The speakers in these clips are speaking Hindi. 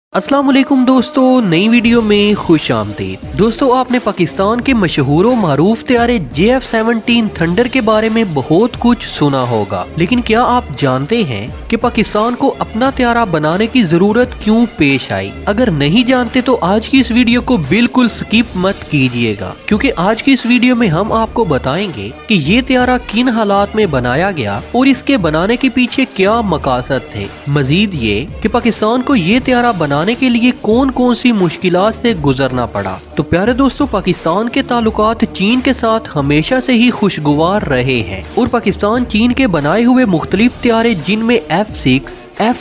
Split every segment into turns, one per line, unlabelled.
अस्सलाम वालेकुम दोस्तों, नई वीडियो में खुश आमदीद। दोस्तों, आपने पाकिस्तान के मशहूर व मारूफ त्यारे JF-17 थंडर के बारे में बहुत कुछ सुना होगा, लेकिन क्या आप जानते हैं कि पाकिस्तान को अपना त्यारा बनाने की जरूरत क्यों पेश आई? अगर नहीं जानते तो आज की इस वीडियो को बिल्कुल स्किप मत कीजिएगा, क्योंकि आज की इस वीडियो में हम आपको बताएंगे कि ये त्यारा किन हालात में बनाया गया और इसके बनाने के पीछे क्या मकासद थे। मजीद ये कि पाकिस्तान को ये त्यारा बनाने के लिए कौन कौन सी मुश्किलात से गुजरना पड़ा। तो प्यारे दोस्तों, पाकिस्तान के ताल्लुकात चीन के साथ हमेशा से ही खुशगवार रहे हैं और पाकिस्तान चीन के बनाए हुए मुख्तलिफ त्यारे जिनमें F6,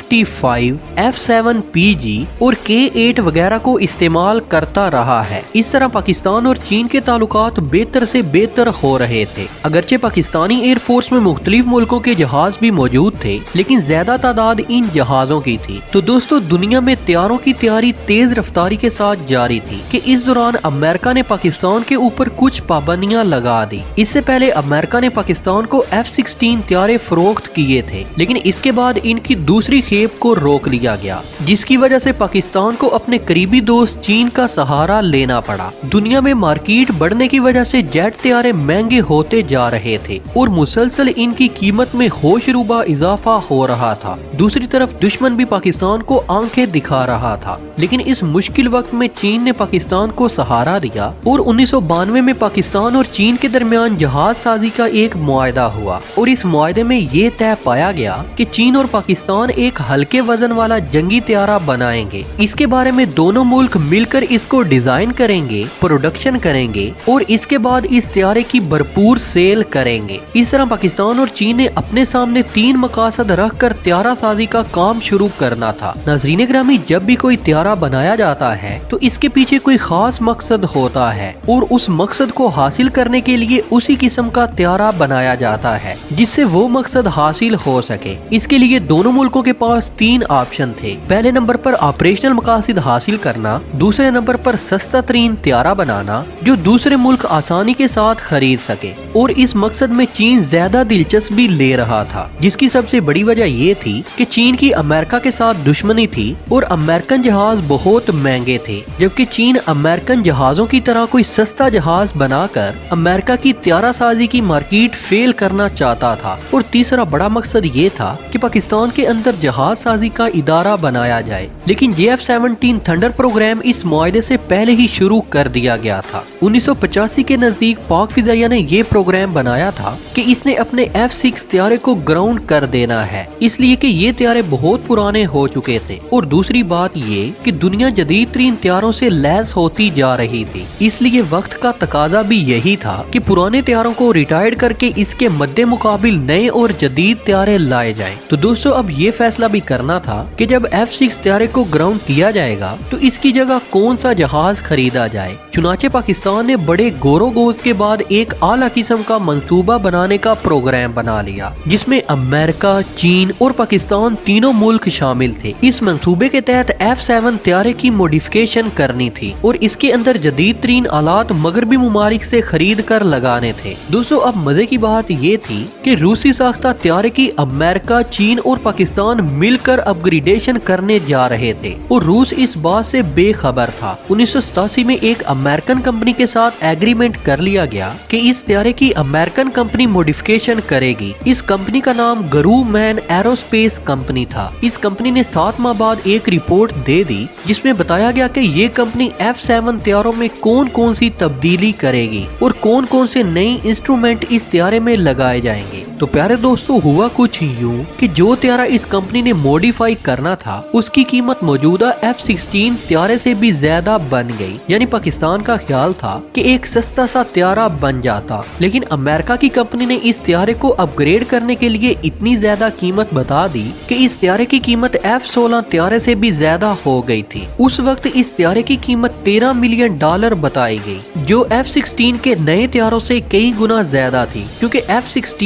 FT5, F7 PG और K8 वगैरह को इस्तेमाल करता रहा है। इस तरह पाकिस्तान और चीन के ताल्लुकात बेहतर से बेहतर हो रहे थे। अगरचे पाकिस्तानी एयरफोर्स में मुख्तलिफ मुल्कों के जहाज भी मौजूद थे, लेकिन ज्यादा तादाद इन जहाजों की थी। तो दोस्तों, दुनिया में त्यारों की तैयारी तेज रफ्तारी के साथ जारी थी कि इस दौरान अमेरिका ने पाकिस्तान के ऊपर कुछ पाबंदियां लगा दी। इससे पहले अमेरिका ने पाकिस्तान को F-16 त्यारे फरोख्त किए थे, लेकिन इसके बाद इनकी दूसरी खेप को रोक लिया गया, जिसकी वजह से पाकिस्तान को अपने करीबी दोस्त चीन का सहारा लेना पड़ा। दुनिया में मार्केट बढ़ने की वजह से जेट त्यारे महंगे होते जा रहे थे और मुसलसल इनकी कीमत में होशरुबा इजाफा हो रहा था। दूसरी तरफ दुश्मन भी पाकिस्तान को आंखें दिखा रहा था, लेकिन इस मुश्किल वक्त में चीन ने पाकिस्तान को सहारा दिया और 1992 में पाकिस्तान और चीन के दरमियान जहाज साजी का एक मुआहदा हुआ और इस मुआहदे में ये तय पाया गया कि चीन और पाकिस्तान एक हल्के वजन वाला जंगी त्यारा बनाएंगे। इसके बारे में दोनों मुल्क मिलकर इसको डिजाइन करेंगे, प्रोडक्शन करेंगे और इसके बाद इस त्यारे की भरपूर सेल करेंगे। इस तरह पाकिस्तान और चीन ने अपने सामने 3 मकासद रखकर त्यारा साजी का काम शुरू करना था। नाज़रीन ग्रामी, जब भी कोई त्यारा बनाया जाता है तो इसके पीछे कोई खास मकसद होता है और उस मकसद को हासिल करने के लिए उसी किस्म का त्यारा बनाया जाता है जिससे वो मकसद हासिल हो सके। इसके लिए दोनों मुल्कों के पास 3 ऑप्शन थे। पहले नंबर पर ऑपरेशनल मकासद हासिल करना, दूसरे नंबर पर सस्ता तरीन त्यारा बनाना जो दूसरे मुल्क आसानी के साथ खरीद सके, और इस मकसद में चीन ज्यादा दिलचस्पी ले रहा था, जिसकी सबसे बड़ी वजह ये थी कि चीन की अमेरिका के साथ दुश्मनी थी और अमेरिकन जहाज बहुत महंगे थे, जबकि चीन अमेरिकन जहाजों की तरह कोई सस्ता जहाज बनाकर अमेरिका की त्यारा साजी की मार्केट फेल करना चाहता था। और तीसरा बड़ा मकसद ये था कि पाकिस्तान के अंदर जहाज साजी का इदारा बनाया जाए, लेकिन JF-17 थंडर प्रोग्राम इस मुआहदे से पहले ही शुरू कर दिया गया था। 1985 के नजदीक पाक फिजाइया ने ये प्रोग्राम बनाया था कि इसने अपने F6 त्यारे को ग्राउंड कर देना है, इसलिए कि ये त्यारे बहुत पुराने हो चुके थे और दूसरी बात ये कि दुनिया जदीद तरीन त्यारों से लैस होती जा रही थी, इसलिए वक्त का तकाजा भी यही था कि पुराने त्यारों को रिटायर्ड करके इसके मद्दे मुकाबिल नए और जदीद त्यारे लाए जाएं। तो दोस्तों, अब ये फैसला भी करना था कि जब F6 त्यारे को ग्राउंड किया जाएगा तो इसकी जगह कौन सा जहाज खरीदा जाए। चुनाचे पाकिस्तान ने बड़े गोरो गोज के बाद एक आला किस्म का मंसूबा बनाने का प्रोग्राम बना लिया, जिसमें अमेरिका, चीन और पाकिस्तान तीनों मुल्क शामिल थे। इस मंसूबे के तहत F7 त्यारे की मॉडिफिकेशन करनी थी और इसके अंदर जदीद तरीन आलात मगरबी मुमालिक से खरीद कर लगाने थे। दोस्तों, अब मजे की बात ये थी कि रूसी साख्ता त्यारे की अमेरिका, चीन और पाकिस्तान मिलकर अपग्रेडेशन करने जा रहे थे और रूस इस बात से बेखबर था। 1987 में एक अमेरिकन कंपनी के साथ एग्रीमेंट कर लिया गया कि इस त्यारे की अमेरिकन कंपनी मॉडिफिकेशन करेगी। इस कंपनी का नाम ग्रूमैन एरोस्पेस कंपनी था। इस कंपनी ने 7 माह बाद एक रिपोर्ट दे दी जिसमें बताया गया कि ये कंपनी F7 त्यारों में कौन कौन सी तब्दीली करेगी और कौन कौन से नए इंस्ट्रूमेंट इस त्यारे में लगाए जाएंगे। तो प्यारे दोस्तों, हुआ कुछ यूं कि जो त्यारा इस कंपनी ने मॉडिफाई करना था उसकी कीमत मौजूदा F-16 त्यारे से भी ज्यादा बन गई। यानी पाकिस्तान का ख्याल था कि एक सस्ता सा त्यारा बन जाता, लेकिन अमेरिका की कंपनी ने इस त्यारे को अपग्रेड करने के लिए इतनी ज्यादा कीमत बता दी कि इस त्यारे की कीमत F-16 त्यारे से भी ज्यादा हो गई थी। उस वक्त इस त्यारे की कीमत $13 मिलियन बताई गई, जो F-16 के नए त्यारों से कई गुना ज्यादा थी, क्योंकि F-16 त्यारा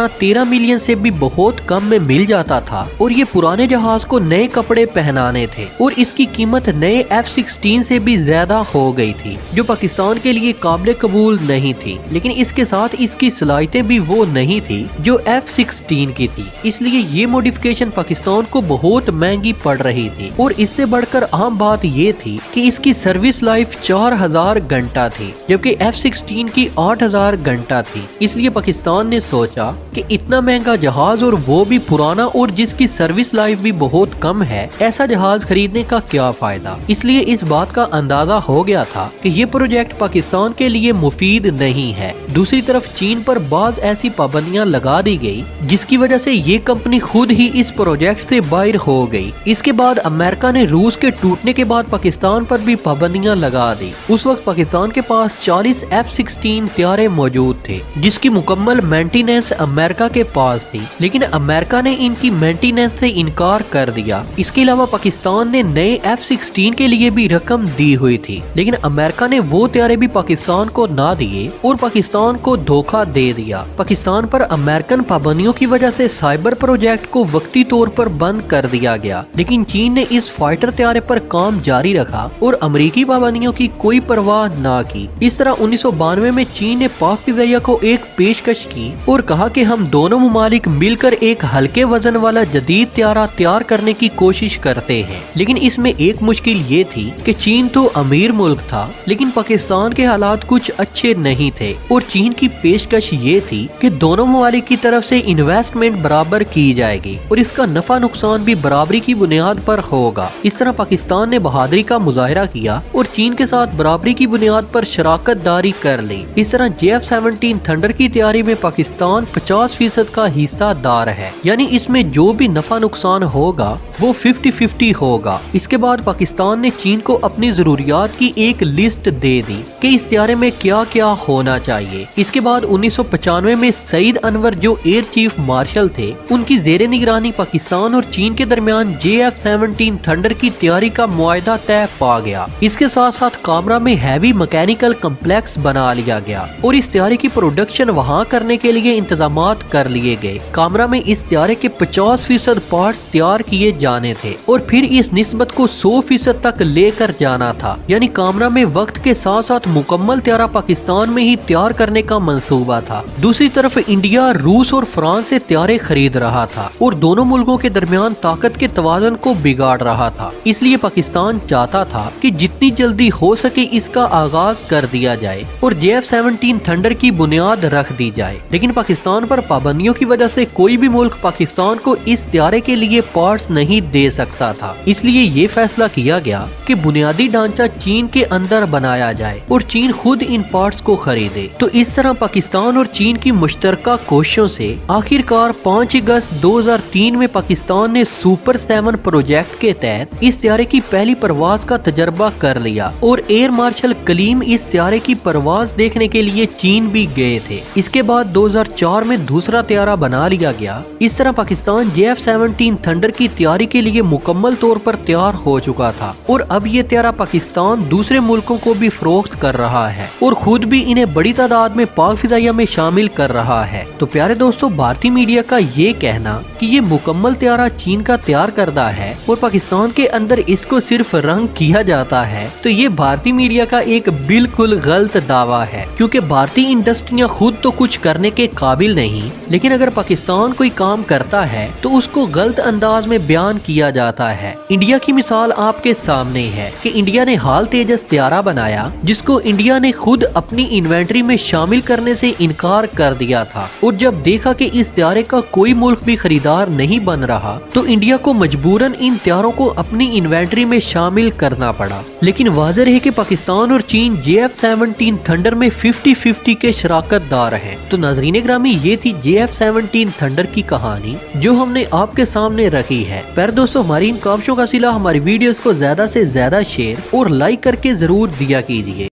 11, 13 मिलियन से भी बहुत कम में मिल जाता था और ये पुराने जहाज को नए कपड़े पहनाने थे और इसकी कीमत नए F-16 से भी ज्यादा हो गई थी, जो पाकिस्तान के लिए काबिल कबूल नहीं थी। लेकिन इसके साथ इसकी सलाहियतें भी वो नहीं थी जो F-16 की थी, इसलिए ये मॉडिफिकेशन पाकिस्तान को बहुत महंगी पड़ रही थी। और इससे बढ़कर आम बात ये थी कि इसकी सर्विस लाइफ 4000 घंटा थी, जबकि F-16 की 8000 घंटा थी। इसलिए पाकिस्तान ने सोचा कि इतना महंगा जहाज और वो भी पुराना और जिसकी सर्विस लाइफ भी बहुत कम है, ऐसा जहाज खरीदने का क्या फायदा। इसलिए इस बात का अंदाजा हो गया था कि ये प्रोजेक्ट पाकिस्तान के लिए मुफीद नहीं है। दूसरी तरफ चीन पर बाज ऐसी पाबंदियां लगा दी गई जिसकी वजह से ये कंपनी खुद ही इस प्रोजेक्ट से बाहर हो गई। इसके बाद अमेरिका ने रूस के टूटने के बाद पाकिस्तान पर भी पाबंदियां लगा दी। उस वक्त पाकिस्तान के पास 40 F-16 तैयारे मौजूद थे जिसकी मुकम्मल मेंटेनेंस अमेरिका के पास थी, लेकिन अमेरिका ने इनकी मेंटेनेंस से इनकार कर दिया। इसके अलावा पाकिस्तान ने नए F-16 के लिए भी रकम दी हुई थी, लेकिन अमेरिका ने वो तैयारे भी पाकिस्तान को ना दिए और पाकिस्तान को धोखा दे दिया। पाकिस्तान पर अमेरिकन पाबंदियों की वजह से साइबर प्रोजेक्ट को वक्ती तौर पर बंद कर दिया गया, लेकिन चीन ने इस फाइटर तैयारे पर काम जारी रखा और अमेरिकी पाबंदियों की कोई परवाह ना की। इस तरह 1992 में चीन ने पाक फिजाइया को एक पेशकश की और कहा कि हम दोनों मुमालिक मिलकर एक हल्के वजन वाला जदीद तैयारा तैयार करने की कोशिश करते हैं। लेकिन इसमें एक मुश्किल ये थी कि चीन तो अमीर मुल्क था, लेकिन पाकिस्तान के हालात कुछ अच्छे नहीं थे और चीन की पेशकश ये थी कि दोनों मुमालिक की तरफ से इन्वेस्टमेंट बराबर की जाएगी और इसका नफा नुकसान भी बराबरी की बुनियाद पर होगा। इस तरह पाकिस्तान ने बहादुरी का मुजाहिरा किया और चीन के साथ बराबरी की बुनियाद पर शराकत दारी कर ली। इस तरह JF-17 थंडर की तैयारी में पाकिस्तान 50% का हिस्सादार है, यानी इसमें जो भी नफा नुकसान होगा वो 50-50 होगा। इसके बाद पाकिस्तान ने चीन को अपनी जरूरियात की एक लिस्ट दे दी कि इस तैयारे में क्या क्या होना चाहिए। इसके बाद 1995 में सईद अनवर जो एयर चीफ मार्शल थे, उनकी जेर निगरानी पाकिस्तान और चीन के दरमियान JF-17 थंडर की तैयारी का मुआहदा तय पा गया। इसके साथ साथ कामरा में हैवी मैकेनिकल कम्प्लेक्स बना लिया गया और इस तैयारी की प्रोडक्शन वहाँ करने के लिए इंतजामात कर लिए गए। कामरा में इस तैयारे के 50% पार्ट्स तैयार किए जाने थे और फिर इस निस्बत को 100% तक लेकर जाना था, यानी कामरा में वक्त के साथ साथ मुकम्मल तैयारा पाकिस्तान में ही तैयार करने का मंसूबा था। दूसरी तरफ इंडिया रूस और फ्रांस से तैयारे खरीद रहा था और दोनों मुल्कों के दरमियान ताकत के तवाज़ुन को बिगाड़ रहा था। इसलिए पाकिस्तान चाहता था कि जितनी जल्दी हो सके इसका आगाज कर दिया जाए और JF-17 थंडर की बुनियाद रख दी जाए। लेकिन पाकिस्तान पर पाबंदियों की वजह से कोई भी मुल्क पाकिस्तान को इस तैयारे के लिए पार्ट्स नहीं दे सकता था। इसलिए ये फैसला किया गया कि बुनियादी ढांचा चीन के अंदर बनाया जाए और चीन खुद इन पार्ट्स को खरीदे। तो इस तरह पाकिस्तान और चीन की मुश्तरका कोशिशों से आखिरकार 5 अगस्त 2003 में पाकिस्तान ने सुपर 7 प्रोजेक्ट के तहत इस तैयारे की पहली परवाज का तजर्बा कर लिया और एयर मार्शल कलीम इस तैयारे की परवाज देखने के लिए चीन भी गए थे। इसके बाद 2004 में दूसरा तैयारा बना लिया गया। इस तरह पाकिस्तान JF-17 थंडर की तैयारी के लिए मुकम्मल तौर पर तैयार हो चुका था और अब ये तैयारा पाकिस्तान दूसरे मुल्कों को भी फरोख्त कर रहा है और खुद भी इन्हें बड़ी तादाद में पाक फिजाइया में शामिल कर रहा है। तो प्यारे दोस्तों, भारतीय मीडिया का ये कहना कि ये मुकम्मल तैयारा चीन का तैयार करदा है और पाकिस्तान के अंदर इसको सिर्फ रंग किया जाता है, तो ये भारतीय मीडिया का एक बिल्कुल गलत दावा है, क्योंकि भारतीय इंडस्ट्रियां खुद तो कुछ करने के काबिल नहीं, लेकिन अगर पाकिस्तान कोई काम करता है तो उसको गलत अंदाज में बयान किया जाता है। इंडिया की मिसाल आपके सामने है कि इंडिया ने हाल तेजस तैयारा बनाया जिसको इंडिया ने खुद अपनी इन्वेंट्री में शामिल करने से इनकार कर दिया था और जब देखा कि इस तैयारे का कोई मुल्क भी खरीदार नहीं बन रहा तो इंडिया को मजबूरन इन तैयारों को अपनी इन्वेंट्री में शामिल करना पड़ा। लेकिन वाज़ेह है कि पाकिस्तान और चीन JF-17 थंडर में 50-50 के शराकतदार हैं। तो नाज़रीन ग्रामी, ये थी JF-17 थंडर की कहानी जो हमने आपके सामने रखी है। पर दोस्तों, हमारी इन काविशों का सिला हमारी वीडियोस को ज्यादा से ज्यादा शेयर और लाइक करके जरूर दिया कीजिए।